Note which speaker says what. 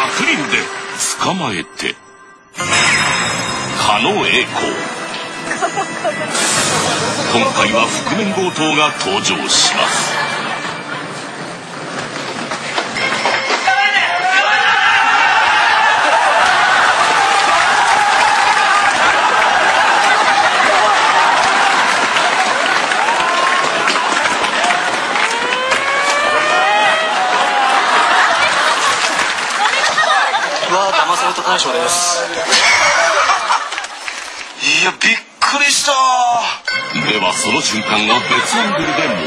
Speaker 1: 100人で捕まえて狩野英孝。今回は覆面強盗が登場します。
Speaker 2: 騙された大将です。いや、びっくりした。
Speaker 1: ではその瞬間が別アングルで